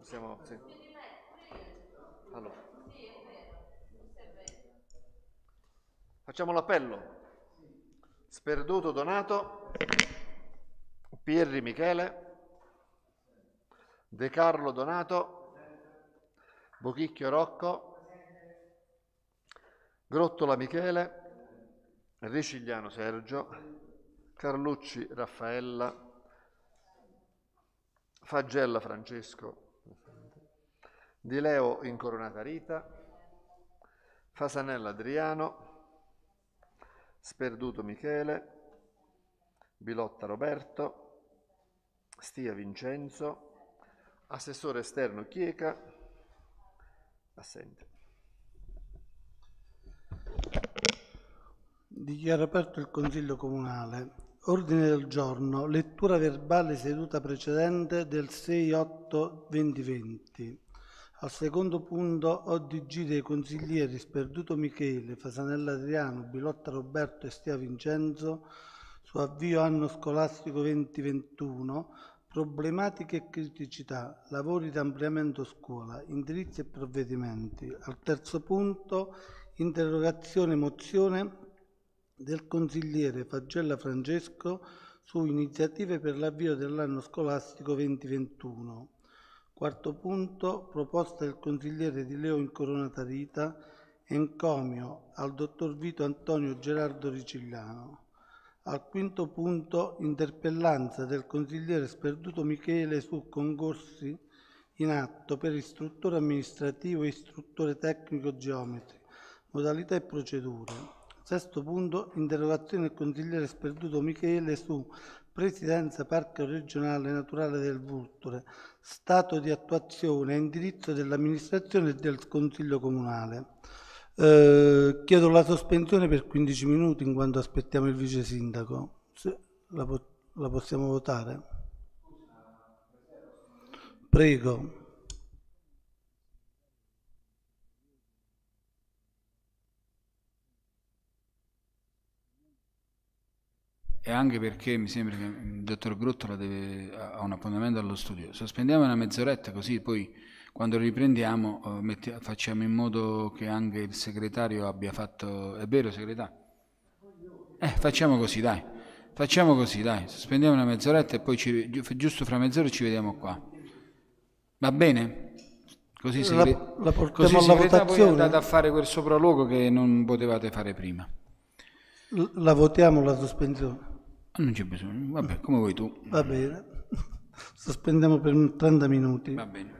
Possiamo, sì. Allora, facciamo l'appello. Sperduto Donato, Pierri Michele, De Carlo Donato, Bochicchio Rocco, Grottola Michele, Ricigliano Sergio, Carlucci Raffaella, Fagella Francesco, Di Leo Incoronata Rita, Fasanella Adriano, Sperduto Michele, Bilotta Roberto, Stia Vincenzo, assessore esterno Chieca, assente. Dichiaro aperto il Consiglio Comunale. Ordine del giorno, lettura verbale seduta precedente del 6-8-2020. Al secondo punto, ODG dei consiglieri Sperduto Michele, Fasanella Adriano, Bilotta Roberto e Stia Vincenzo su avvio anno scolastico 2021, problematiche e criticità, lavori di ampliamento scuola, indirizzi e provvedimenti. Al terzo punto, interrogazione e mozione del consigliere Fagella Francesco su iniziative per l'avvio dell'anno scolastico 2021. Quarto punto, proposta del consigliere Di Leo Incoronata Rita, encomio al dottor Vito Antonio Gerardo Ricigliano. Al quinto punto, interpellanza del consigliere Sperduto Michele su concorsi in atto per istruttore amministrativo e istruttore tecnico geometri, modalità e procedure. Sesto punto, interrogazione del consigliere Sperduto Michele su Presidenza Parco Regionale Naturale del Vulture, stato di attuazione e indirizzo dell'amministrazione e del Consiglio Comunale. Chiedo la sospensione per 15 minuti in quanto aspettiamo il vice sindaco. La possiamo votare? Prego. E anche perché mi sembra che il dottor Grottola ha un appuntamento allo studio. Sospendiamo una mezz'oretta così poi quando riprendiamo facciamo in modo che anche il segretario abbia fatto... È vero segretario? Facciamo così dai. Facciamo così dai. Sospendiamo una mezz'oretta e poi giusto fra mezz'ora ci vediamo qua. Va bene? Così, La portiamo così alla segretario poi andate a votazione? fare quel sopralluogo che non potevate fare prima. La votiamo la sospensione? Non c'è bisogno, vabbè, come vuoi tu. Va bene. Sospendiamo per 30 minuti. Va bene.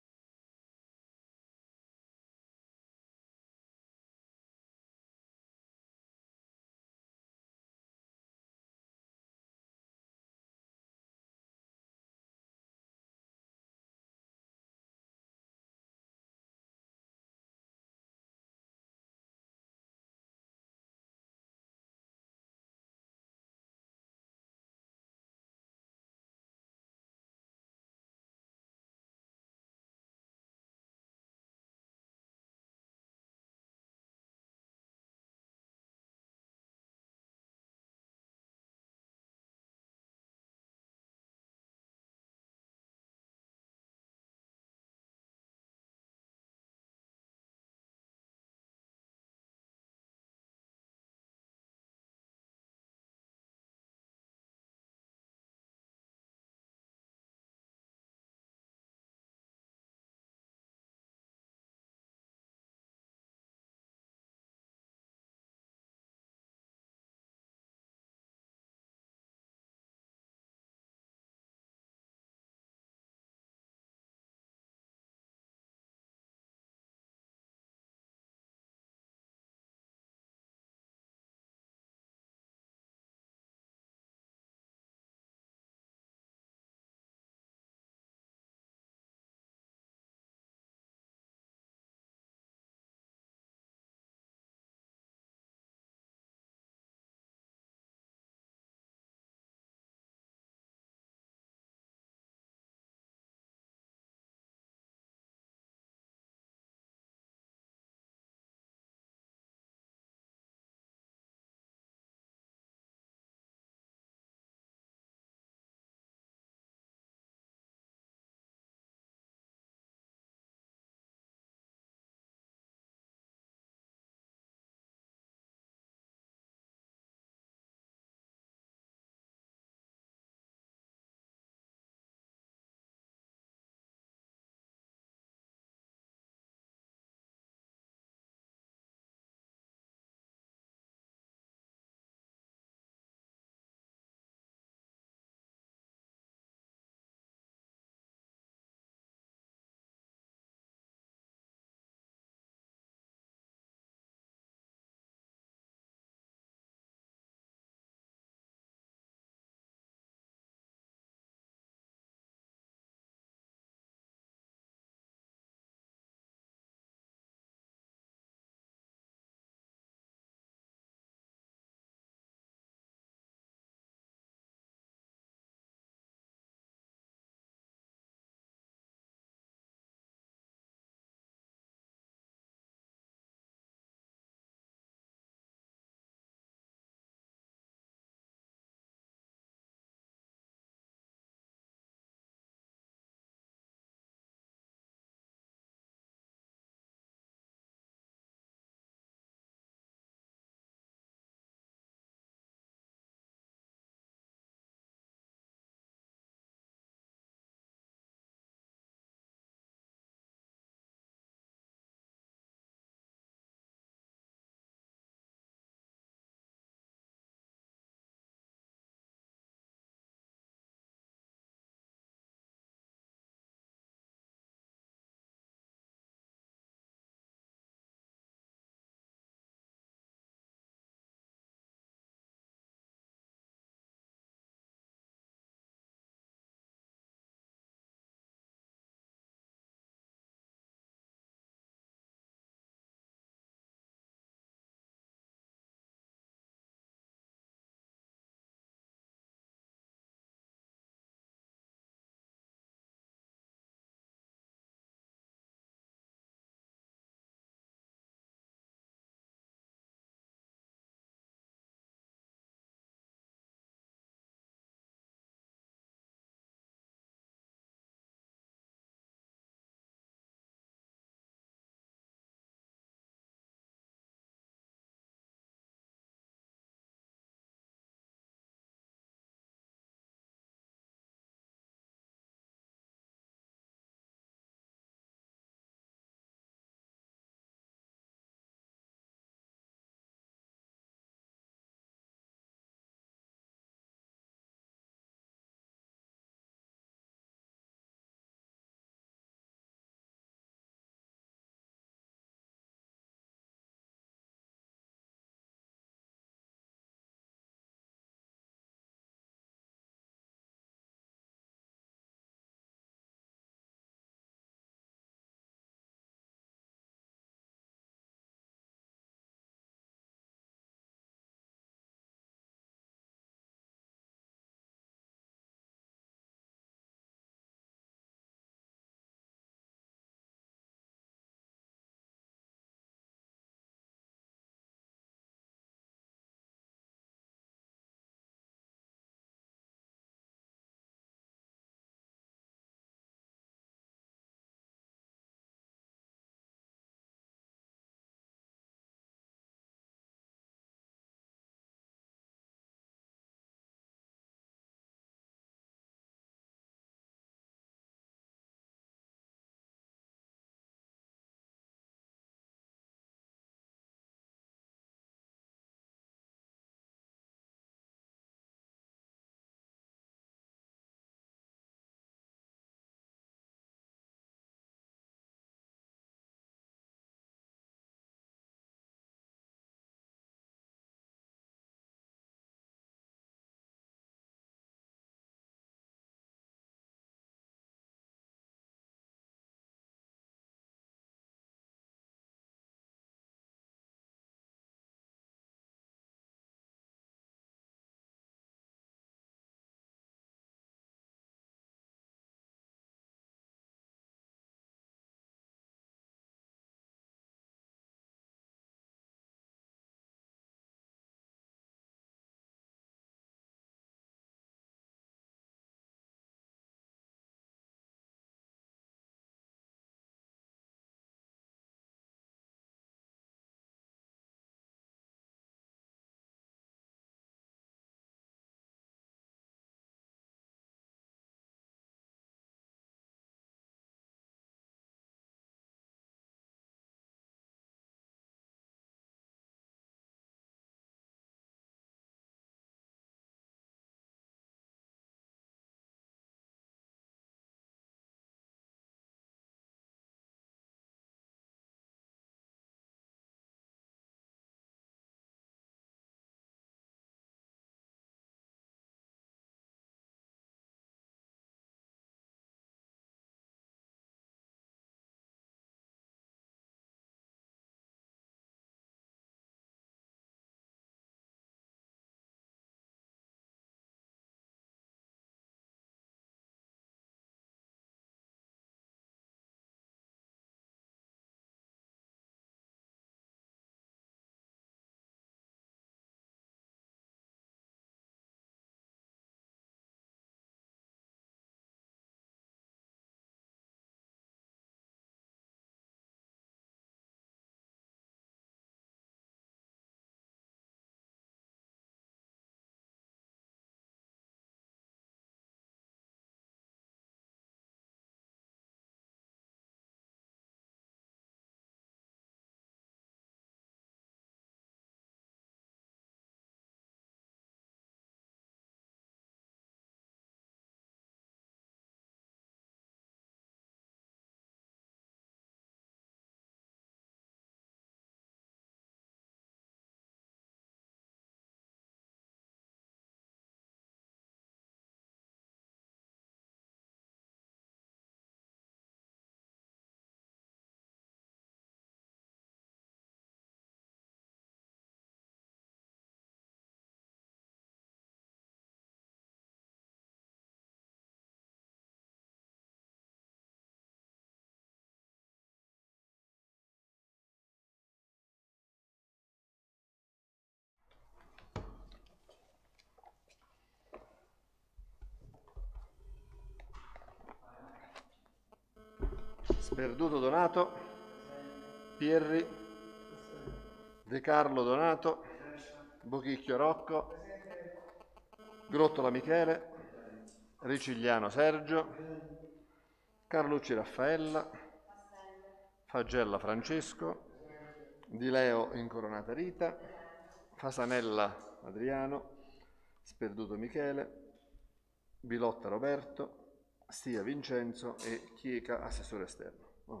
Sperduto Donato, Pierri, De Carlo Donato, Bochicchio Rocco, Grottola Michele, Ricigliano Sergio, Carlucci Raffaella, Fagella Francesco, Di Leo Incoronata Rita, Fasanella Adriano, Sperduto Michele, Bilotta Roberto, Stia Vincenzo e Chieca assessore esterno. Vabbè.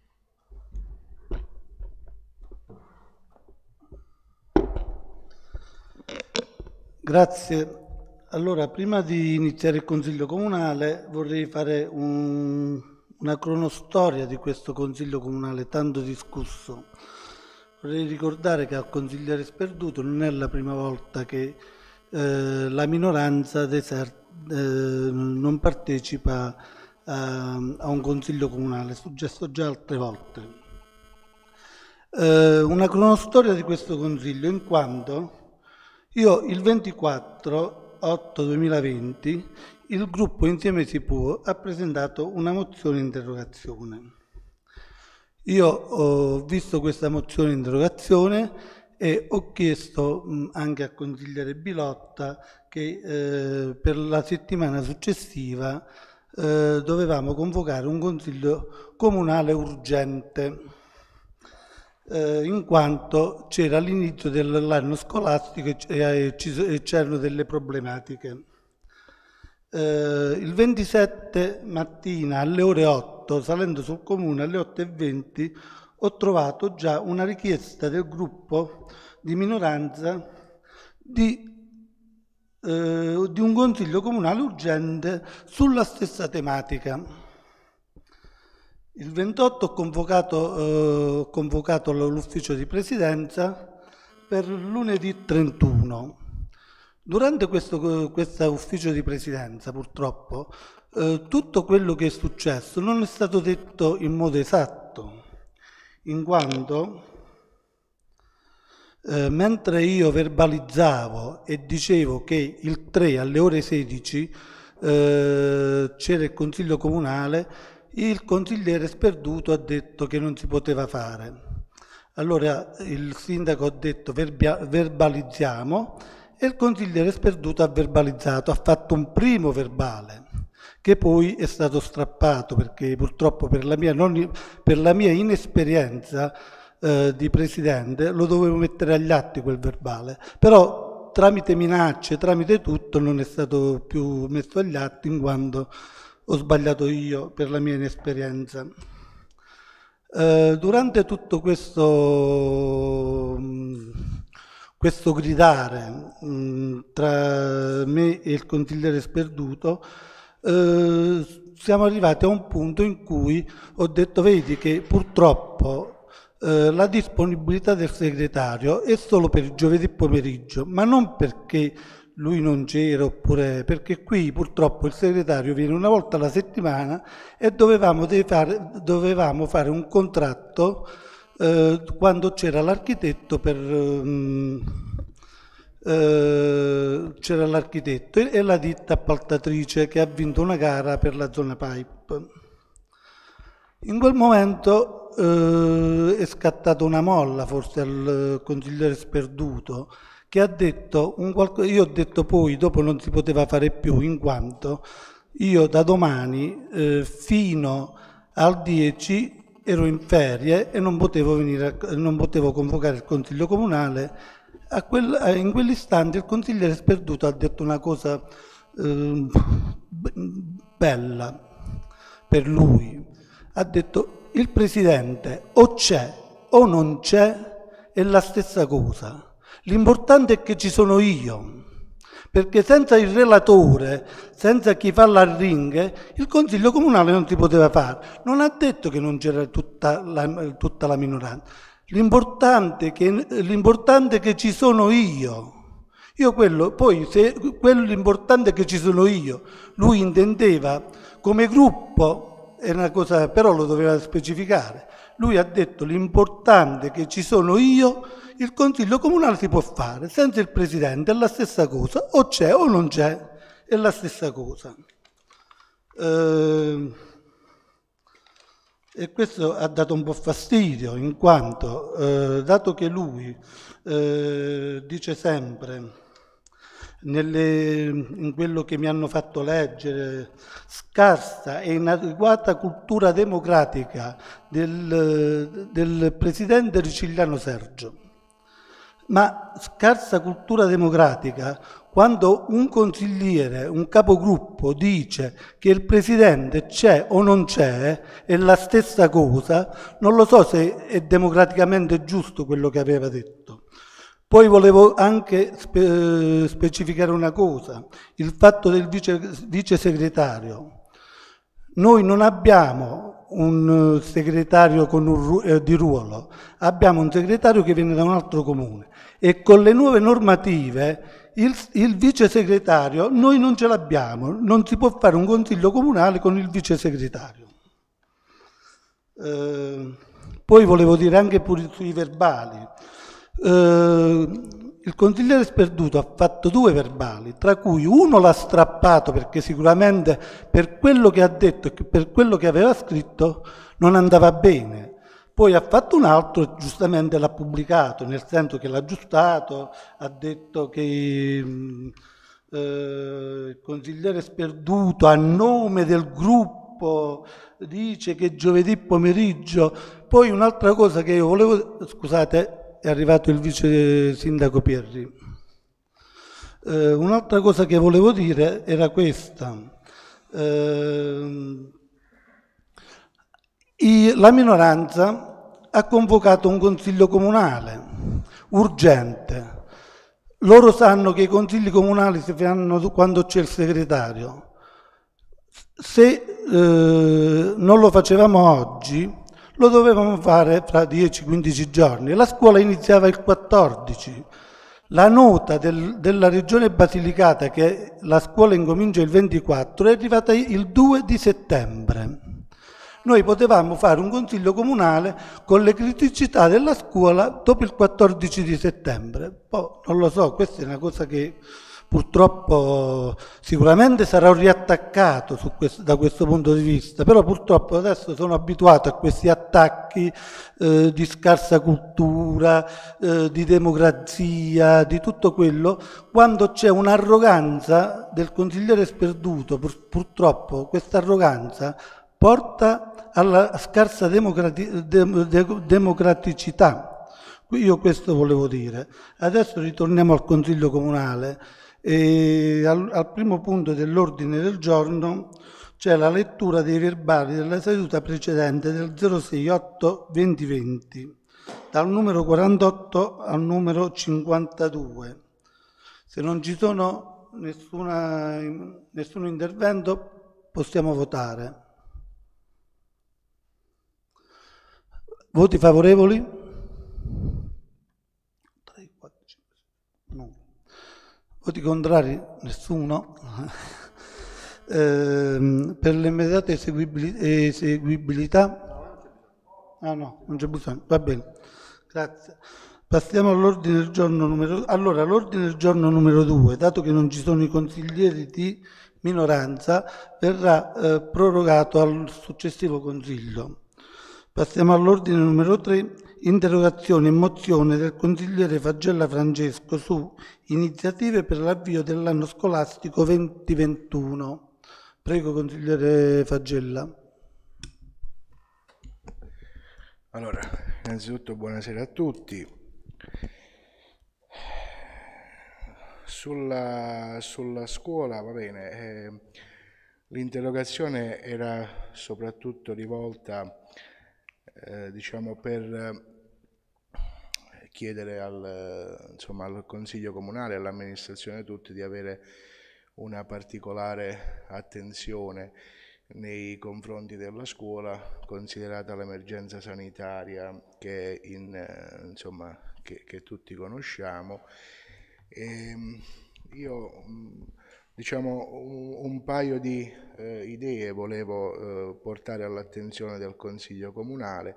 Grazie. Allora, prima di iniziare il Consiglio Comunale vorrei fare una cronostoria di questo Consiglio Comunale tanto discusso. Vorrei ricordare che al consigliere Sperduto non è la prima volta che la minoranza non partecipa a un Consiglio Comunale, è successo già altre volte. Una cronostoria di questo Consiglio, in quanto io il 24/8/2020 il gruppo Insieme Si Può ha presentato una mozione interrogazione. Io ho visto questa mozione interrogazione e ho chiesto anche al consigliere Bilotta che per la settimana successiva dovevamo convocare un consiglio comunale urgente, in quanto c'era l'inizio dell'anno scolastico e c'erano delle problematiche. Il 27 mattina alle ore 8, salendo sul comune alle 8:20, ho trovato già una richiesta del gruppo di minoranza di un consiglio comunale urgente sulla stessa tematica. Il 28 ho convocato l'ufficio di presidenza per lunedì 31. Durante questo ufficio di presidenza, purtroppo, tutto quello che è successo non è stato detto in modo esatto, in quanto mentre io verbalizzavo e dicevo che il 3 alle ore 16 c'era il Consiglio Comunale, il consigliere Sperduto ha detto che non si poteva fare. Allora il sindaco ha detto verbalizziamo e il consigliere Sperduto ha verbalizzato, ha fatto un primo verbale che poi è stato strappato perché purtroppo per la mia inesperienza di presidente lo dovevo mettere agli atti quel verbale, però tramite minacce, tramite tutto non è stato più messo agli atti in quanto ho sbagliato io per la mia inesperienza. Durante tutto questo gridare tra me e il consigliere Sperduto, siamo arrivati a un punto in cui ho detto: vedi che purtroppo la disponibilità del segretario è solo per il giovedì pomeriggio, ma non perché lui non c'era, oppure perché qui purtroppo il segretario viene una volta alla settimana e dovevamo fare un contratto quando c'era l'architetto e la ditta appaltatrice che ha vinto una gara per la zona pipe. In quel momento è scattata una molla forse al consigliere Sperduto, che ha detto io ho detto poi dopo non si poteva fare più, in quanto io da domani fino al 10 ero in ferie e non potevo convocare il consiglio comunale. In quell'istante il consigliere Sperduto ha detto una cosa bella per lui. Ha detto: il presidente o c'è o non c'è, è la stessa cosa. L'importante è che ci sono io, perché senza il relatore, senza chi fa l'arringhe, il consiglio comunale non si poteva fare. Non ha detto che non c'era tutta la minoranza. L'importante è che ci sono io. L'importante è che ci sono io. Lui intendeva come gruppo, è una cosa, però lo doveva specificare. Lui ha detto: l'importante è che ci sono io, il consiglio comunale si può fare, senza il presidente è la stessa cosa, o c'è o non c'è, è la stessa cosa. E questo ha dato un po' fastidio, in quanto, dato che lui dice sempre, in quello che mi hanno fatto leggere, scarsa e inadeguata cultura democratica del presidente Ricigliano Sergio. Ma scarsa cultura democratica quando un consigliere, un capogruppo dice che il presidente c'è o non c'è, è la stessa cosa, non lo so se è democraticamente giusto quello che aveva detto. Poi volevo anche specificare una cosa, il fatto del vice segretario. Noi non abbiamo un segretario di ruolo, abbiamo un segretario che viene da un altro comune e con le nuove normative il vice segretario noi non ce l'abbiamo, non si può fare un consiglio comunale con il vice segretario. Poi volevo dire anche pure sui verbali. Il consigliere Sperduto ha fatto 2 verbali, tra cui uno l'ha strappato perché sicuramente per quello che ha detto e per quello che aveva scritto non andava bene. Poi ha fatto un altro e giustamente l'ha pubblicato, nel senso che l'ha aggiustato, ha detto che il consigliere Sperduto a nome del gruppo dice che giovedì pomeriggio. Poi un'altra cosa che io volevo, scusate, è arrivato il vice sindaco Pierri. Un'altra cosa che volevo dire era questa. La minoranza ha convocato un consiglio comunale urgente. Loro sanno che i consigli comunali si fanno quando c'è il segretario. Se non lo facevamo oggi, lo dovevamo fare fra 10-15 giorni. La scuola iniziava il 14. La nota della Regione Basilicata che la scuola incomincia il 24 è arrivata il 2 di settembre. Noi potevamo fare un consiglio comunale con le criticità della scuola dopo il 14 di settembre. Poi non lo so, questa è una cosa che purtroppo sicuramente sarà riattaccato da questo punto di vista, però purtroppo adesso sono abituato a questi attacchi di scarsa cultura, di democrazia, di tutto quello, quando c'è un'arroganza del consigliere Sperduto. Purtroppo questa arroganza porta alla scarsa democraticità. Io questo volevo dire. Adesso ritorniamo al Consiglio Comunale e al primo punto dell'ordine del giorno c'è la lettura dei verbali della seduta precedente del 06/8/2020, dal numero 48 al numero 52. Se non ci sono nessun intervento possiamo votare. Voti favorevoli? 3, 4, 5, 9. Voti contrari? Nessuno. Per l'immediata eseguibilità? Ah no, non c'è bisogno. Va bene. Grazie. Passiamo all'ordine del giorno l'ordine del giorno numero 2, dato che non ci sono i consiglieri di minoranza, verrà prorogato al successivo consiglio. Passiamo all'ordine numero 3, interrogazione e mozione del consigliere Fagella Francesco su iniziative per l'avvio dell'anno scolastico 2021. Prego, consigliere Fagella. Allora, innanzitutto buonasera a tutti. Sulla scuola, va bene, l'interrogazione era soprattutto rivolta diciamo per chiedere al Consiglio Comunale e all'amministrazione tutti di avere una particolare attenzione nei confronti della scuola, considerata l'emergenza sanitaria che tutti conosciamo. Io diciamo un paio di idee volevo portare all'attenzione del Consiglio Comunale,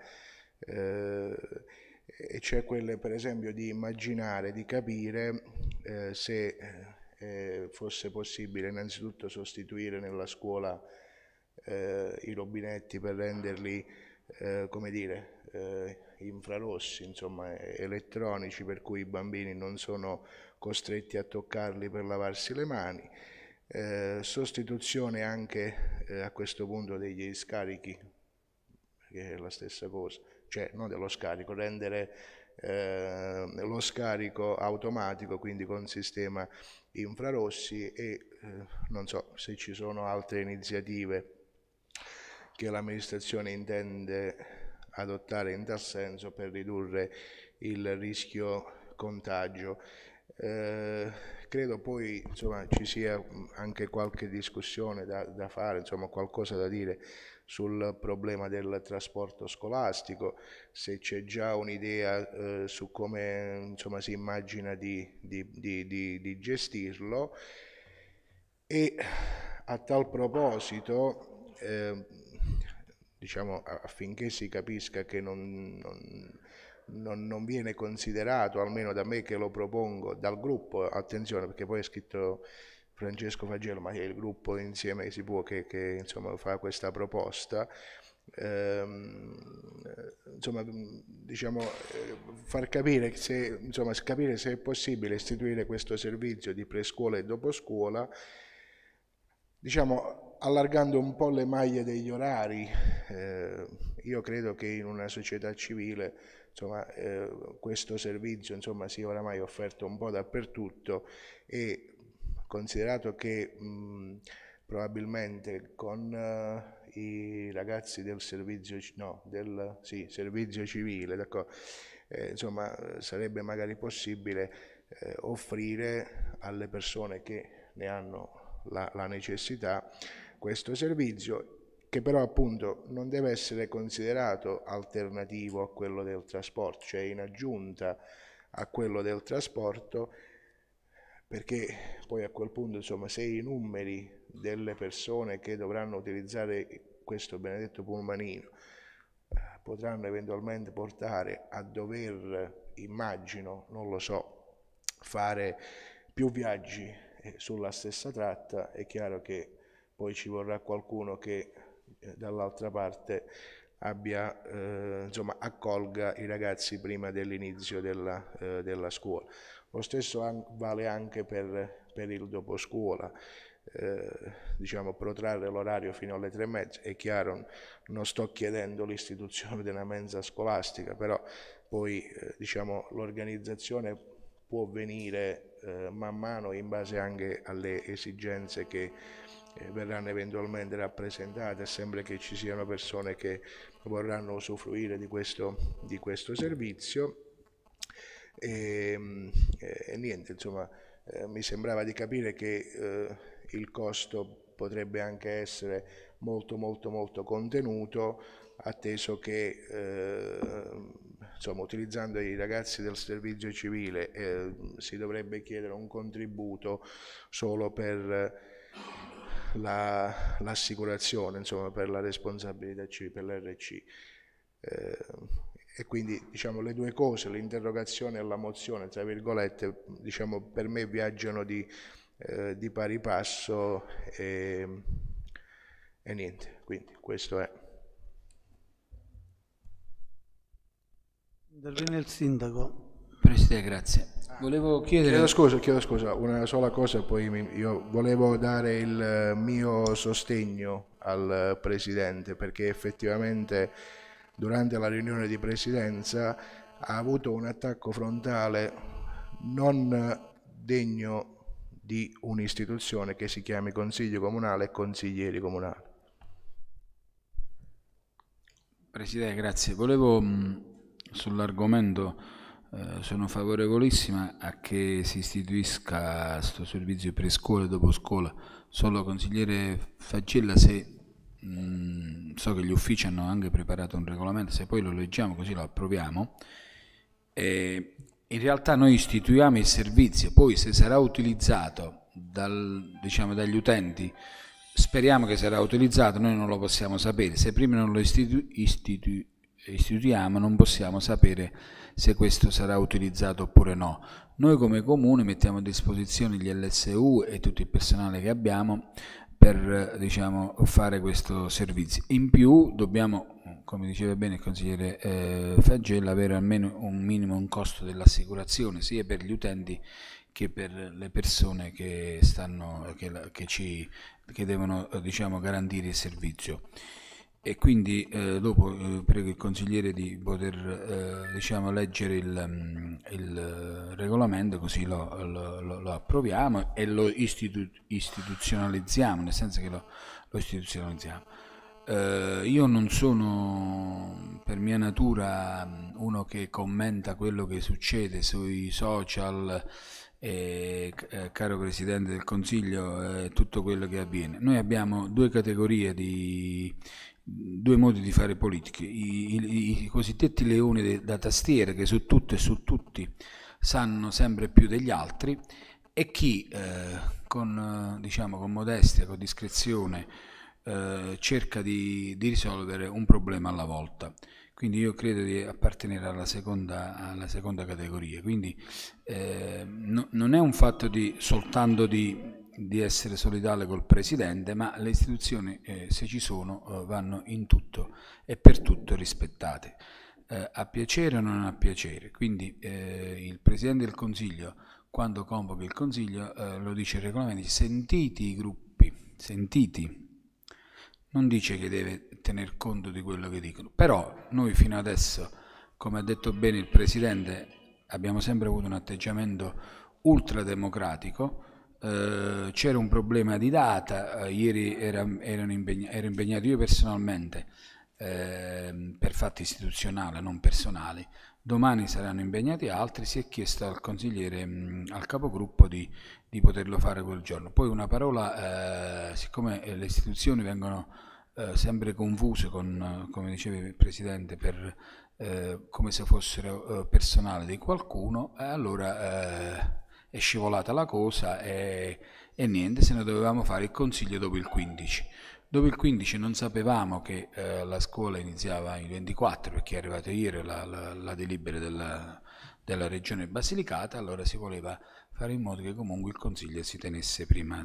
e cioè quelle per esempio di immaginare, di capire se fosse possibile innanzitutto sostituire nella scuola i rubinetti per renderli come dire, infrarossi, insomma, elettronici, per cui i bambini non sono costretti a toccarli per lavarsi le mani. Sostituzione anche a questo punto degli scarichi, che è la stessa cosa, cioè non dello scarico, rendere lo scarico automatico, quindi con sistema infrarossi, e non so se ci sono altre iniziative che l'amministrazione intende adottare in tal senso per ridurre il rischio contagio. Credo poi, insomma, ci sia anche qualche discussione da fare, insomma, qualcosa da dire sul problema del trasporto scolastico, se c'è già un'idea su come, insomma, si immagina di gestirlo. E a tal proposito, diciamo, affinché si capisca che non viene considerato, almeno da me che lo propongo, dal gruppo, attenzione, perché poi è scritto Francesco Fagello, ma è il gruppo Insieme Si Può che insomma, fa questa proposta, insomma, diciamo, far capire se, insomma, capire se è possibile istituire questo servizio di prescuola e doposcuola, diciamo, allargando un po' le maglie degli orari. Io credo che in una società civile, insomma, questo servizio, insomma, sia oramai offerto un po' dappertutto, e considerato che probabilmente con i ragazzi del servizio, servizio civile, insomma, sarebbe magari possibile offrire alle persone che ne hanno la necessità questo servizio, che però appunto non deve essere considerato alternativo a quello del trasporto, cioè in aggiunta a quello del trasporto, perché poi a quel punto, insomma, se i numeri delle persone che dovranno utilizzare questo benedetto pullmanino potranno eventualmente portare a dover, immagino, non lo so, fare più viaggi sulla stessa tratta, è chiaro che poi ci vorrà qualcuno che dall'altra parte insomma, accolga i ragazzi prima dell'inizio della scuola. Lo stesso vale anche per il doposcuola, diciamo, protrarre l'orario fino alle 3:30, è chiaro, non sto chiedendo l'istituzione di una mensa scolastica, però poi diciamo, l'organizzazione può venire man mano in base anche alle esigenze che verranno eventualmente rappresentate, sempre che ci siano persone che vorranno usufruire di questo servizio. E niente, insomma, mi sembrava di capire che il costo potrebbe anche essere molto contenuto, atteso che insomma, utilizzando i ragazzi del servizio civile si dovrebbe chiedere un contributo solo per l'assicurazione, insomma, per la responsabilità civile, per l'RC. E quindi, diciamo, le due cose, l'interrogazione e la mozione, tra virgolette, diciamo, per me viaggiano di pari passo, e niente, quindi questo è. Interviene il sindaco. Presidente, grazie. Volevo chiedere... Chiedo scusa, una sola cosa, poi io volevo dare il mio sostegno al Presidente, perché effettivamente durante la riunione di presidenza ha avuto un attacco frontale non degno di un'istituzione che si chiami Consiglio Comunale e consiglieri comunali. Presidente, grazie. Volevo, sull'argomento, sono favorevolissima a che si istituisca questo servizio prescuola e doposcuola. Solo consigliere Faggella, se so che gli uffici hanno anche preparato un regolamento, se poi lo leggiamo così lo approviamo. In realtà noi istituiamo il servizio, poi se sarà utilizzato diciamo, dagli utenti, speriamo che sarà utilizzato, noi non lo possiamo sapere. Se prima non lo istituiamo non possiamo sapere se questo sarà utilizzato oppure no. Noi come Comune mettiamo a disposizione gli LSU e tutto il personale che abbiamo per, diciamo, fare questo servizio. In più dobbiamo come diceva bene il consigliere Faggella, avere almeno un costo dell'assicurazione sia per gli utenti che per le persone che devono diciamo, garantire il servizio. E quindi dopo prego il consigliere di poter diciamo, leggere il regolamento, così lo approviamo e lo istituzionalizziamo, nel senso che lo istituzionalizziamo. Io non sono per mia natura uno che commenta quello che succede sui social, caro Presidente del Consiglio, tutto quello che avviene. Noi abbiamo due categorie due modi di fare politica, i cosiddetti leoni da tastiera che su tutto e su tutti sanno sempre più degli altri, e chi diciamo, con modestia, con discrezione cerca di risolvere un problema alla volta. Quindi io credo di appartenere alla seconda categoria, quindi non è un fatto soltanto di essere solidale col Presidente, ma le istituzioni, se ci sono, vanno in tutto e per tutto rispettate, a piacere o non a piacere. Quindi il Presidente del Consiglio, quando convoca il Consiglio, lo dice il regolamento, sentiti i gruppi, sentiti, non dice che deve tener conto di quello che dicono, però noi fino adesso, come ha detto bene il Presidente, abbiamo sempre avuto un atteggiamento ultrademocratico. C'era un problema di data, ieri ero impegnato io personalmente per fatti istituzionali, non personali, domani saranno impegnati altri, si è chiesto al consigliere, al capogruppo di poterlo fare quel giorno. Poi una parola, siccome le istituzioni vengono sempre confuse con, come diceva il Presidente, come se fossero personale di qualcuno, allora è scivolata la cosa e niente, se ne dovevamo fare il consiglio dopo il 15. Dopo il 15 non sapevamo che la scuola iniziava il 24, perché è arrivata ieri la delibera della Regione Basilicata, allora si voleva fare in modo che comunque il consiglio si tenesse prima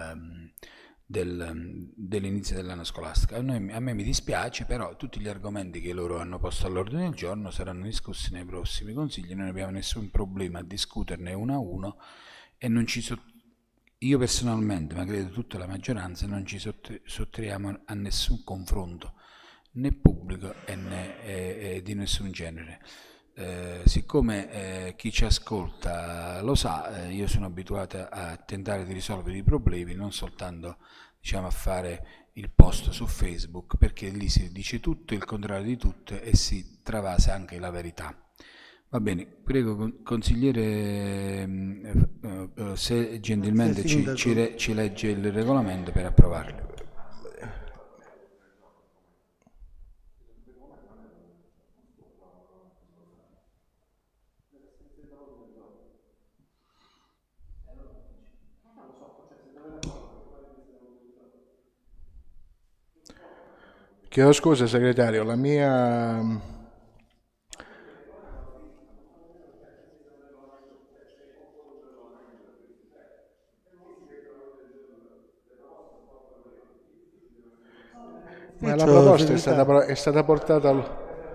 dell'inizio dell'anno scolastico. A me mi dispiace, però tutti gli argomenti che loro hanno posto all'ordine del giorno saranno discussi nei prossimi consigli, noi non abbiamo nessun problema a discuterne uno a uno e io personalmente, ma credo tutta la maggioranza, non ci sottraiamo a nessun confronto, né pubblico né di nessun genere. Siccome chi ci ascolta lo sa, io sono abituato a tentare di risolvere i problemi, non soltanto diciamo, a fare il post su Facebook, perché lì si dice tutto, il contrario di tutto e si travasa anche la verità. Va bene, prego consigliere se gentilmente ci legge il regolamento per approvarlo. Chiedo scusa segretario, la mia... Ma la proposta è stata portata al...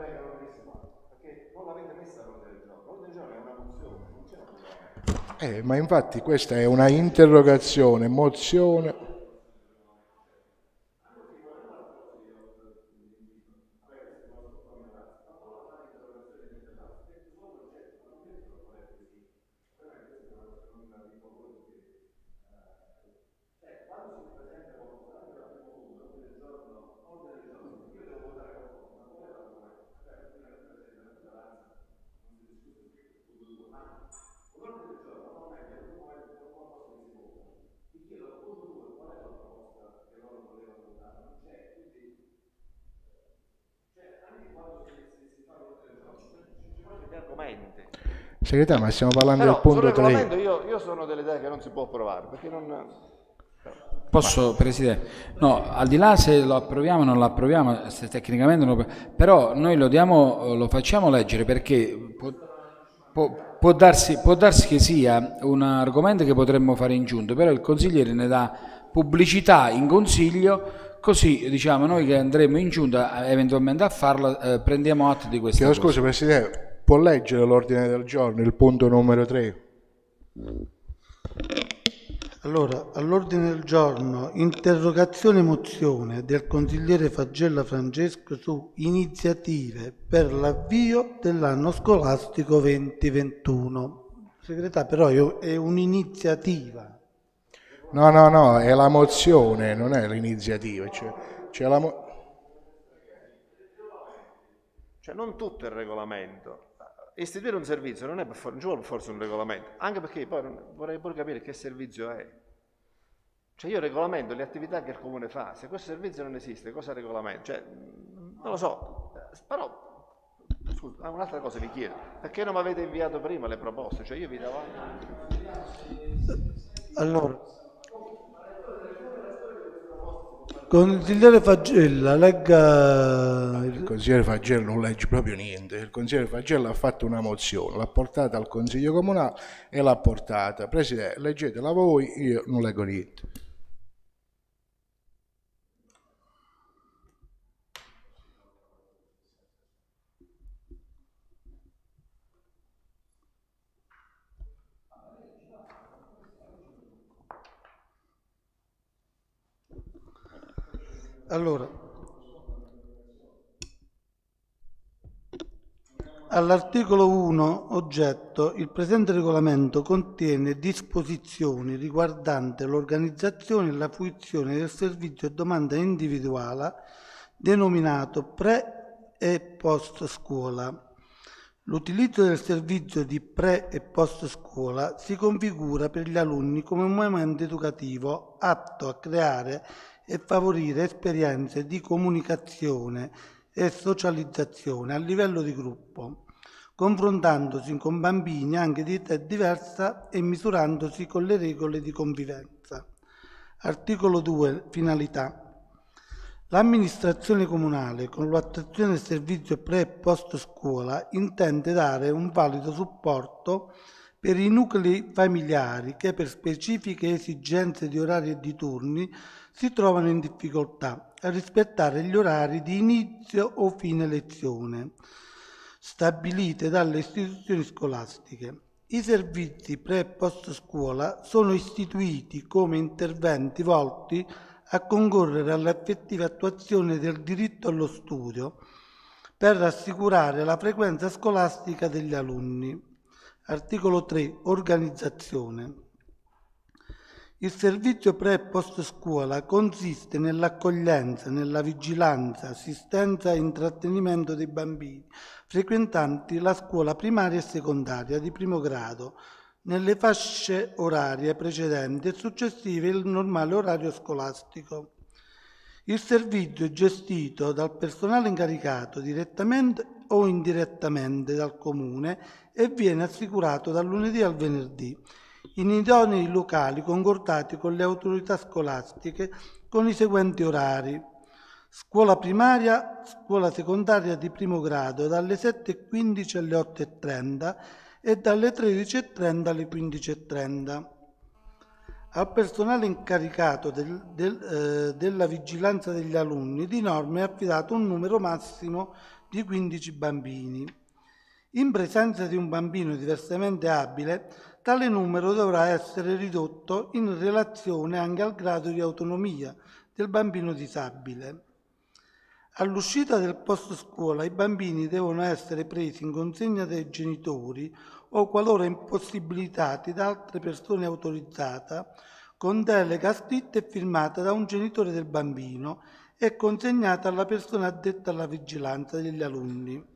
ma infatti questa è una interrogazione, mozione... Segretario, ma stiamo parlando del punto 3. Io sono dell'idea che non si può approvare, perché non... Posso, Presidente? No, al di là se lo approviamo o non lo approviamo, se tecnicamente però noi lo facciamo leggere, perché può darsi che sia un argomento che potremmo fare in giunta, però il consigliere ne dà pubblicità in consiglio Così, diciamo, noi che andremo in giunta eventualmente a farla, prendiamo atto di questa cosa. Scusa Presidente, può leggere l'ordine del giorno, il punto numero 3? Allora, all'ordine del giorno, interrogazione mozione del consigliere Fagella Francesco su iniziative per l'avvio dell'anno scolastico 2021. Segretario, però è un'iniziativa. No, è la mozione, non è l'iniziativa. C'è Cioè non tutto è il regolamento. Istituire un servizio non ci vuole forse un regolamento, anche perché poi vorrei pure capire che servizio è. Cioè io regolamento le attività che il comune fa, se questo servizio non esiste, cosa regolamento? Cioè, non lo so, però, scusa, un'altra cosa vi chiedo, perché non mi avete inviato prima le proposte? Cioè io vi davo... Allora, consigliere Fagella, legga... Il consigliere Fagella non legge proprio niente, il consigliere Fagella ha fatto una mozione, l'ha portata al Consiglio Comunale e l'ha portata. Presidente, leggetela voi, io non leggo niente. Allora, all'articolo 1, oggetto, il presente regolamento contiene disposizioni riguardanti l'organizzazione e la fruizione del servizio a domanda individuale denominato pre- e post scuola. L'utilizzo del servizio di pre- e post scuola si configura per gli alunni come un momento educativo atto a creare e favorire esperienze di comunicazione e socializzazione a livello di gruppo, confrontandosi con bambini anche di età diversa e misurandosi con le regole di convivenza. Articolo 2. Finalità. L'amministrazione comunale, con l'attuazione del servizio pre- e post scuola, intende dare un valido supporto per i nuclei familiari che per specifiche esigenze di orari e di turni si trovano in difficoltà a rispettare gli orari di inizio o fine lezione stabilite dalle istituzioni scolastiche. I servizi pre- e post scuola sono istituiti come interventi volti a concorrere all'effettiva attuazione del diritto allo studio per assicurare la frequenza scolastica degli alunni. Articolo 3. Organizzazione. Il servizio pre- e post scuola consiste nell'accoglienza, nella vigilanza, assistenza e intrattenimento dei bambini frequentanti la scuola primaria e secondaria di primo grado, nelle fasce orarie precedenti e successive il normale orario scolastico. Il servizio è gestito dal personale incaricato direttamente o indirettamente dal Comune e viene assicurato dal lunedì al venerdì in idonei locali concordati con le autorità scolastiche con i seguenti orari: scuola primaria, scuola secondaria di primo grado dalle 7:15 alle 8:30 e dalle 13:30 alle 15:30. Al personale incaricato della vigilanza degli alunni di norma è affidato un numero massimo di 15 bambini. In presenza di un bambino diversamente abile, tale numero dovrà essere ridotto in relazione anche al grado di autonomia del bambino disabile. All'uscita del post scuola i bambini devono essere presi in consegna dai genitori o, qualora impossibilitati, da altre persone autorizzate, con delega scritta e firmata da un genitore del bambino e consegnata alla persona addetta alla vigilanza degli alunni.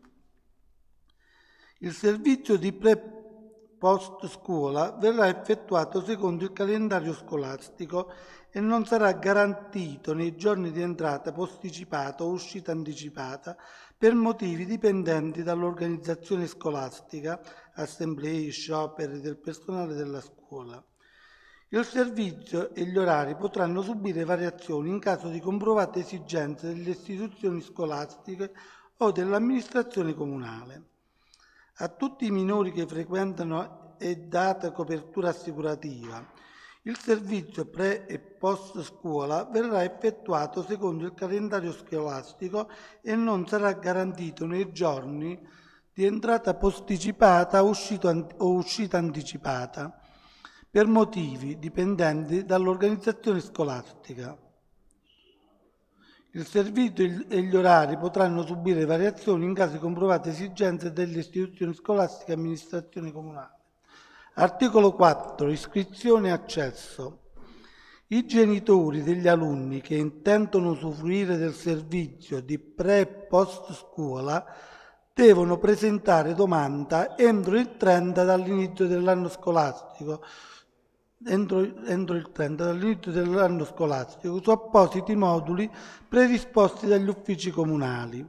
Il servizio di pre-post scuola verrà effettuato secondo il calendario scolastico e non sarà garantito nei giorni di entrata posticipata o uscita anticipata per motivi dipendenti dall'organizzazione scolastica, assemblee, scioperi del personale della scuola. Il servizio e gli orari potranno subire variazioni in caso di comprovate esigenze delle istituzioni scolastiche o dell'amministrazione comunale. A tutti i minori che frequentano è data copertura assicurativa. Il servizio pre e post scuola verrà effettuato secondo il calendario scolastico e non sarà garantito nei giorni di entrata posticipata o uscita anticipata per motivi dipendenti dall'organizzazione scolastica. Il servizio e gli orari potranno subire variazioni in caso di comprovate esigenze delle istituzioni scolastiche e amministrazione comunale. Articolo 4. Iscrizione e accesso. I genitori degli alunni che intendono usufruire del servizio di pre e post scuola devono presentare domanda entro il 30 dall'inizio dell'anno scolastico, su appositi moduli predisposti dagli uffici comunali.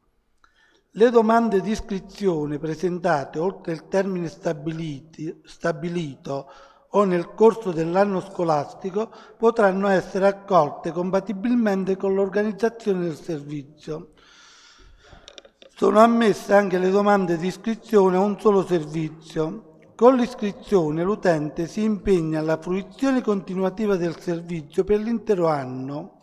Le domande di iscrizione presentate oltre il termine stabilito o nel corso dell'anno scolastico potranno essere accolte compatibilmente con l'organizzazione del servizio. Sono ammesse anche le domande di iscrizione a un solo servizio. Con l'iscrizione l'utente si impegna alla fruizione continuativa del servizio per l'intero anno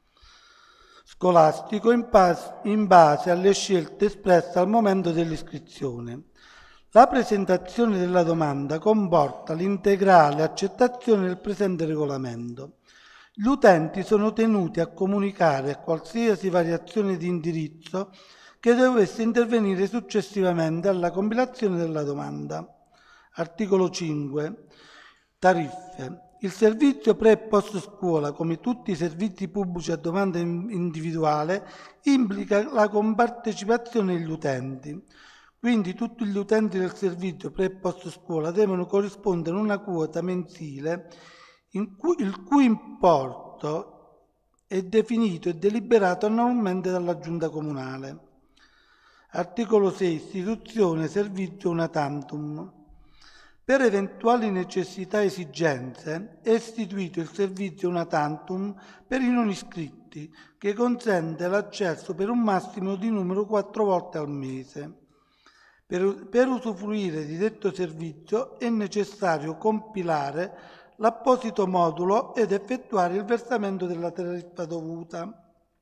scolastico in base alle scelte espresse al momento dell'iscrizione. La presentazione della domanda comporta l'integrale accettazione del presente regolamento. Gli utenti sono tenuti a comunicare qualsiasi variazione di indirizzo che dovesse intervenire successivamente alla compilazione della domanda. Articolo 5. Tariffe. Il servizio pre e post scuola, come tutti i servizi pubblici a domanda individuale, implica la compartecipazione degli utenti. Quindi tutti gli utenti del servizio pre e post scuola devono corrispondere a una quota mensile il cui importo è definito e deliberato annualmente dalla Giunta Comunale. Articolo 6. Istituzione servizio una tantum. Per eventuali necessità e esigenze è istituito il servizio una tantum per i non iscritti, che consente l'accesso per un massimo di numero 4 volte al mese. Per usufruire di detto servizio è necessario compilare l'apposito modulo ed effettuare il versamento della tariffa dovuta.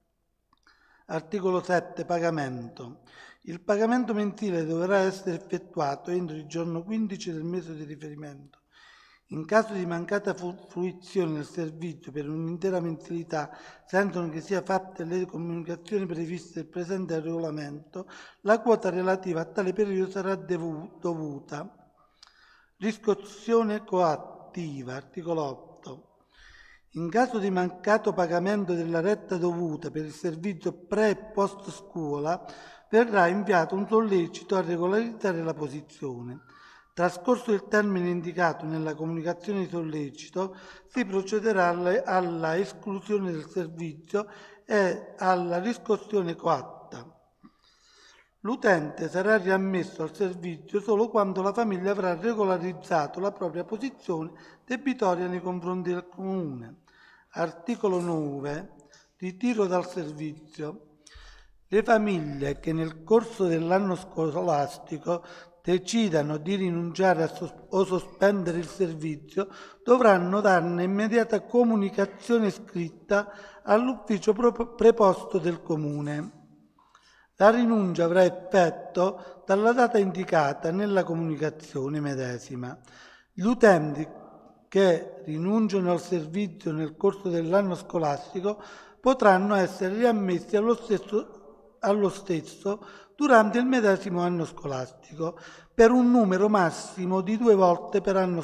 Articolo 7. Pagamento. Il pagamento mensile dovrà essere effettuato entro il giorno 15 del mese di riferimento. In caso di mancata fruizione del servizio per un'intera mensilità, senza che sia fatte le comunicazioni previste nel presente regolamento, la quota relativa a tale periodo sarà dovuta. Riscossione coattiva. Articolo 8. In caso di mancato pagamento della retta dovuta per il servizio pre e post scuola, verrà inviato un sollecito a regolarizzare la posizione. Trascorso il termine indicato nella comunicazione di sollecito, si procederà alla esclusione del servizio e alla riscossione coatta. L'utente sarà riammesso al servizio solo quando la famiglia avrà regolarizzato la propria posizione debitoria nei confronti del Comune. Articolo 9. Ritiro dal servizio. Le famiglie che nel corso dell'anno scolastico decidano di rinunciare o sospendere il servizio dovranno darne immediata comunicazione scritta all'ufficio preposto del Comune. La rinuncia avrà effetto dalla data indicata nella comunicazione medesima. Gli utenti che rinunciano al servizio nel corso dell'anno scolastico potranno essere riammessi allo stesso durante il medesimo anno scolastico per un numero massimo di 2 volte per l'anno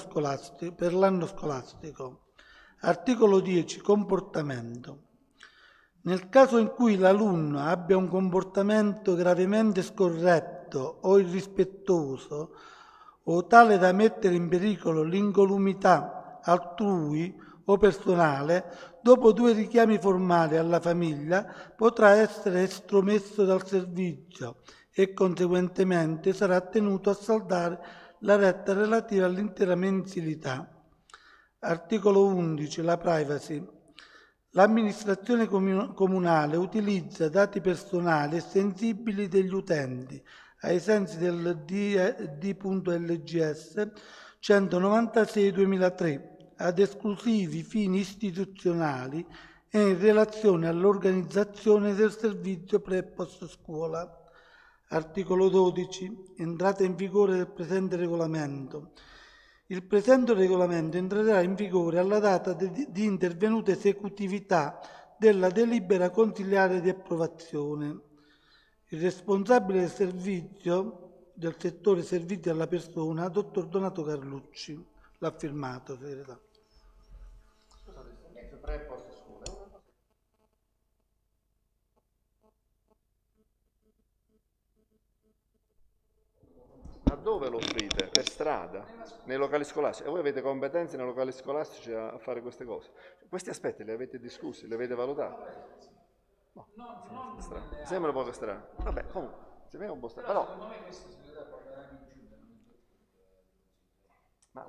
scolastico. Articolo 10. Comportamento. Nel caso in cui l'alunno abbia un comportamento gravemente scorretto o irrispettoso o tale da mettere in pericolo l'incolumità altrui o personale, dopo 2 richiami formali alla famiglia potrà essere estromesso dal servizio e conseguentemente sarà tenuto a saldare la retta relativa all'intera mensilità. Articolo 11. La privacy. L'amministrazione comunale utilizza dati personali e sensibili degli utenti ai sensi del D.LGS 196/2003, ad esclusivi fini istituzionali e in relazione all'organizzazione del servizio pre e post scuola. Articolo 12. Entrata in vigore del presente regolamento. Il presente regolamento entrerà in vigore alla data di intervenuta esecutività della delibera consiliare di approvazione. Il responsabile del settore servizi alla persona, dottor Donato Carlucci, l'ha firmato, segretario. Ma dove lo offrite? Per strada? Nei locali scolastici? E voi avete competenze nei locali scolastici a fare queste cose? Questi aspetti li avete discussi, li avete valutati? No, mi sembra un po' strano. Vabbè, comunque, sembra un po' strano. Però, secondo me questo si deve parlare in giunta. Ma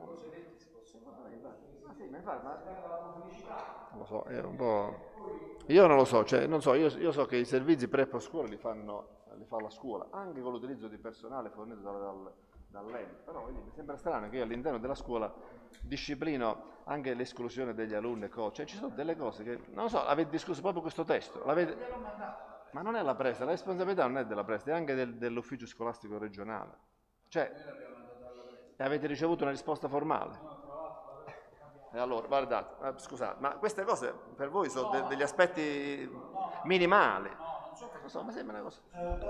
non lo so, è un po'... Io non lo so, cioè, non so, io so che i servizi pre e post scuola li fa la scuola, anche con l'utilizzo di personale fornito dall'ente, però mi sembra strano che io all'interno della scuola disciplino anche l'esclusione degli alunni e cose, cioè ci sono delle cose che, non lo so, avete discusso proprio questo testo, ma non è la presa, la responsabilità non è della presa, è anche dell'ufficio scolastico regionale, cioè avete ricevuto una risposta formale. E allora, guardate, scusate, ma queste cose per voi sono degli aspetti minimali. Non so, ma sembra una cosa.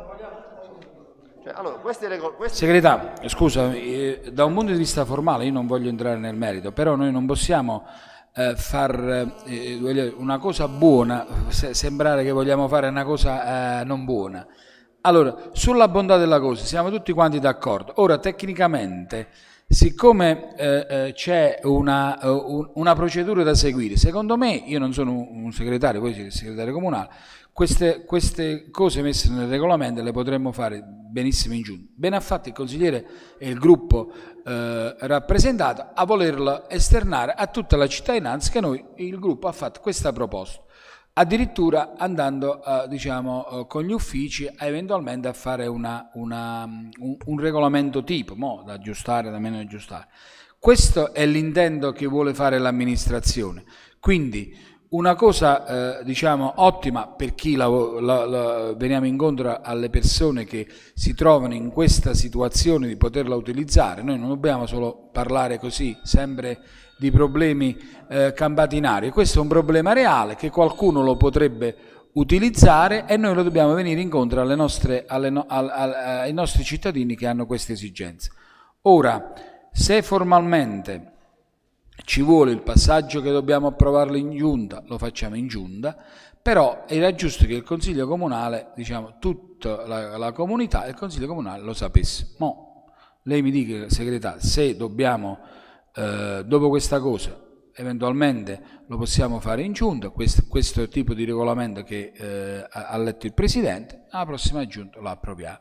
Cioè, allora, Segretario, scusa, da un punto di vista formale io non voglio entrare nel merito, però noi non possiamo far una cosa buona, sembrare che vogliamo fare una cosa non buona. Allora, sulla bontà della cosa siamo tutti quanti d'accordo. Ora, tecnicamente, siccome c'è una procedura da seguire, secondo me, io non sono un segretario, voi siete il segretario comunale, queste cose messe nel regolamento le potremmo fare benissimo in giunta. Bene ha fatto il consigliere e il gruppo rappresentato a volerlo esternare a tutta la cittadinanza che il gruppo ha fatto questa proposta, addirittura andando diciamo, con gli uffici eventualmente a fare un regolamento tipo, da aggiustare, da meno aggiustare. Questo è l'intento che vuole fare l'amministrazione, quindi una cosa diciamo ottima per chi veniamo incontro alle persone che si trovano in questa situazione di poterla utilizzare. Noi non dobbiamo solo parlare così sempre di problemi campati in aria, questo è un problema reale che qualcuno lo potrebbe utilizzare e noi lo dobbiamo venire incontro ai nostri cittadini che hanno queste esigenze. Ora, se formalmente ci vuole il passaggio che dobbiamo approvarlo in giunta, lo facciamo in giunta, però era giusto che il Consiglio Comunale, diciamo tutta la comunità e il Consiglio Comunale lo sapesse. Lei mi dica, segretario, se dobbiamo, dopo questa cosa, eventualmente lo possiamo fare in giunta, questo tipo di regolamento che ha letto il Presidente, alla prossima giunta lo approviamo.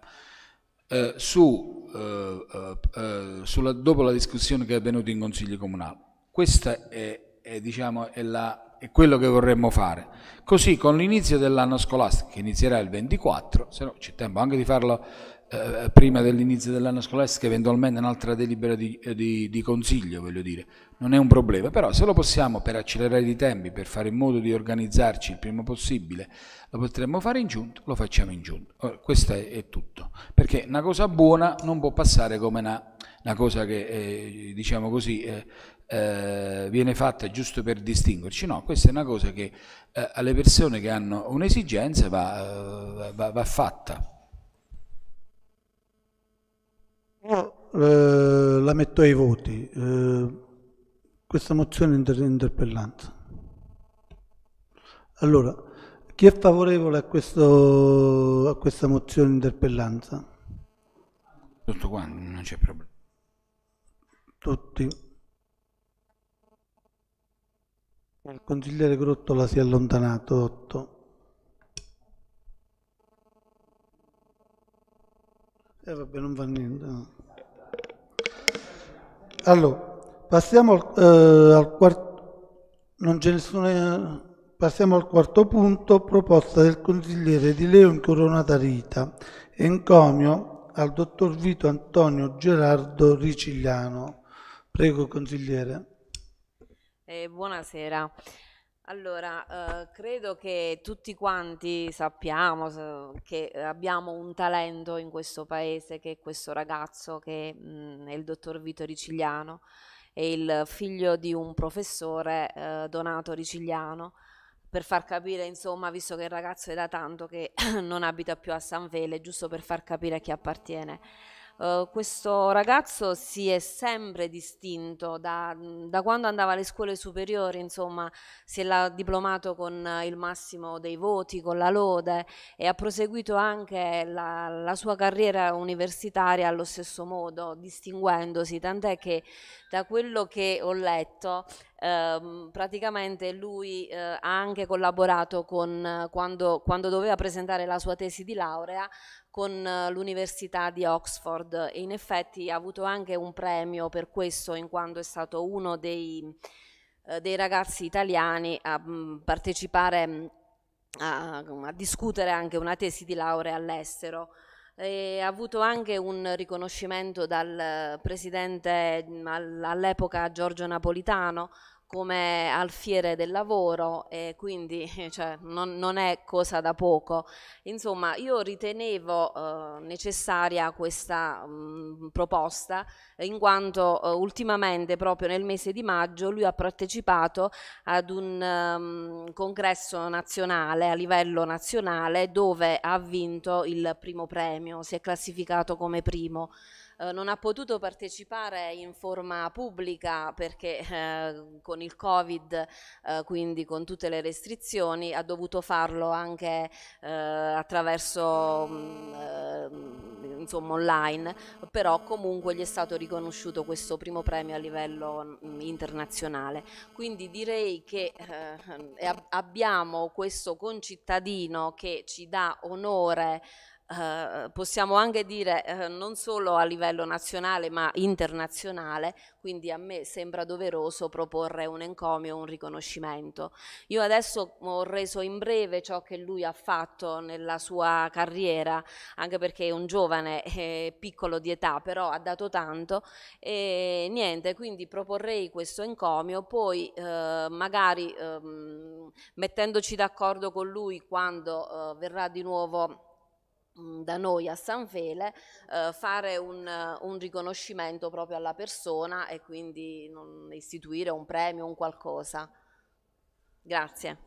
Dopo la discussione che è avvenuta in Consiglio Comunale. Questo è quello che vorremmo fare. Così con l'inizio dell'anno scolastico, che inizierà il 24, se no c'è tempo anche di farlo prima dell'inizio dell'anno scolastico, eventualmente un'altra delibera di consiglio, voglio dire, non è un problema, però se lo possiamo per accelerare i tempi, per fare in modo di organizzarci il prima possibile, lo potremmo fare in giunta, lo facciamo in giunta. Questo è tutto, perché una cosa buona non può passare come una cosa che diciamo così viene fatta giusto per distinguerci, no, questa è una cosa che alle persone che hanno un'esigenza va fatta. La metto ai voti, questa mozione interpellanza. Allora, chi è favorevole a questa mozione interpellanza? Tutto quanto, non c'è problema. Tutti. Il consigliere Grottola si è allontanato, 8. Vabbè, non fa niente. No. Allora, passiamo al quarto. Non c'è nessuna. Passiamo al quarto punto, proposta del consigliere di Leo Incoronata Rita, encomio al dottor Vito Antonio Gerardo Ricigliano. Prego, consigliere. Buonasera. Allora, credo che tutti quanti sappiamo che abbiamo un talento in questo paese, che è questo ragazzo che è il dottor Vito Ricigliano, è il figlio di un professore, Donato Ricigliano, per far capire, insomma, visto che il ragazzo è da tanto che non abita più a San Fele, giusto per far capire a chi appartiene. Questo ragazzo si è sempre distinto da quando andava alle scuole superiori, insomma, si è diplomato con il massimo dei voti, con la lode, e ha proseguito anche la sua carriera universitaria allo stesso modo, distinguendosi, tant'è che da quello che ho letto praticamente lui ha anche collaborato quando doveva presentare la sua tesi di laurea con l'Università di Oxford, e in effetti ha avuto anche un premio per questo, in quanto è stato uno dei ragazzi italiani a partecipare a discutere anche una tesi di laurea all'estero. Ha avuto anche un riconoscimento dal presidente all'epoca Giorgio Napolitano come alfiere del lavoro, e quindi cioè, non è cosa da poco. Insomma, io ritenevo necessaria questa proposta, in quanto ultimamente, proprio nel mese di maggio, lui ha partecipato ad un congresso nazionale, a livello nazionale, dove ha vinto il primo premio, si è classificato come primo. Non ha potuto partecipare in forma pubblica perché con il Covid, quindi con tutte le restrizioni, ha dovuto farlo anche attraverso insomma online, però comunque gli è stato riconosciuto questo primo premio a livello internazionale. Quindi direi che abbiamo questo concittadino che ci dà onore, possiamo anche dire non solo a livello nazionale ma internazionale, quindi a me sembra doveroso proporre un encomio, un riconoscimento. Io adesso ho reso in breve ciò che lui ha fatto nella sua carriera, anche perché è un giovane piccolo di età, però ha dato tanto, e niente, quindi proporrei questo encomio, poi magari mettendoci d'accordo con lui quando verrà di nuovo da noi a San Fele, fare un riconoscimento proprio alla persona, e quindi istituire un premio, un qualcosa. Grazie.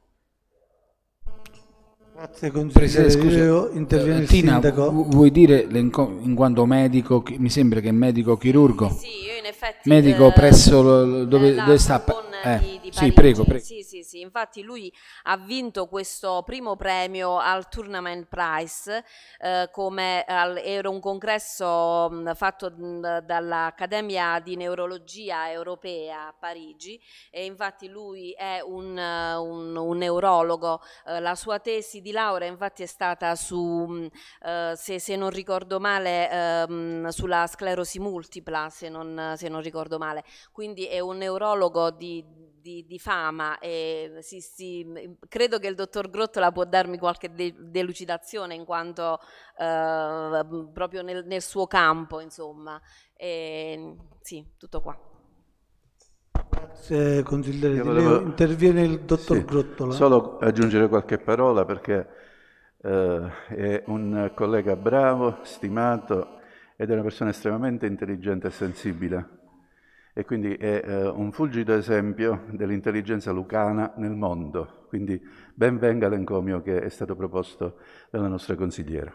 Grazie consigliere. Scusa, interviene il Tina, sindaco. vuoi dire in quanto medico, mi sembra che è medico chirurgo? Sì, io in effetti medico presso dove sta? Di sì, Parigi. prego. Sì, infatti lui ha vinto questo primo premio al Tournament Prize, era un congresso fatto dall'Accademia di Neurologia Europea a Parigi, e infatti lui è un neurologo. La sua tesi di laurea infatti è stata su, se non ricordo male, sulla sclerosi multipla, se non ricordo male, quindi è un neurologo di fama, e credo che il dottor Grottola può darmi qualche delucidazione, in quanto proprio nel suo campo, insomma. Sì, tutto qua. Grazie consigliere Di Leo. Interviene il dottor Grottola. Solo aggiungere qualche parola, perché è un collega bravo, stimato, ed è una persona estremamente intelligente e sensibile, e quindi è un fulgido esempio dell'intelligenza lucana nel mondo. Quindi ben venga l'encomio che è stato proposto dalla nostra consigliera.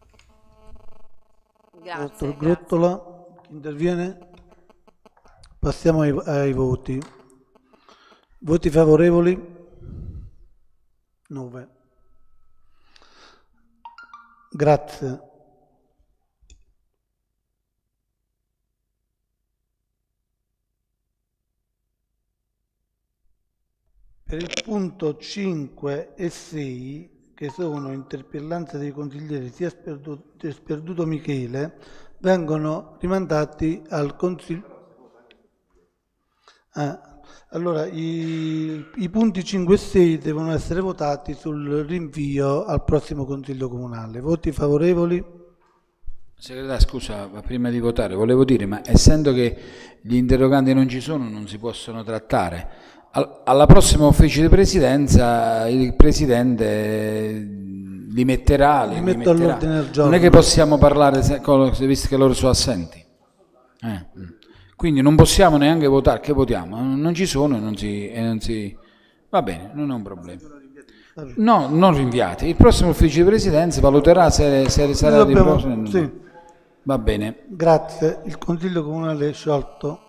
Grazie. Dottor Grottola, interviene? Passiamo ai voti. Voti favorevoli? 9. Grazie. Per il punto 5 e 6, che sono interpellanze dei consiglieri sia Sperduto Michele, vengono rimandati al Consiglio. Allora, i punti 5 e 6 devono essere votati sul rinvio al prossimo Consiglio Comunale. Voti favorevoli? Segretario, scusa, ma prima di votare volevo dire, ma essendo che gli interroganti non ci sono, non si possono trattare. alla prossima ufficio di presidenza il presidente li metterà. all'ordine del giorno. Non è che possiamo parlare visto che loro sono assenti. Quindi non possiamo neanche votare. Che votiamo? Non ci sono e non si... Va bene, non è un problema. No, non rinviate. Il prossimo ufficio di presidenza valuterà se sarà di prossimo. Sì. Va bene. Grazie. Il Consiglio Comunale è sciolto.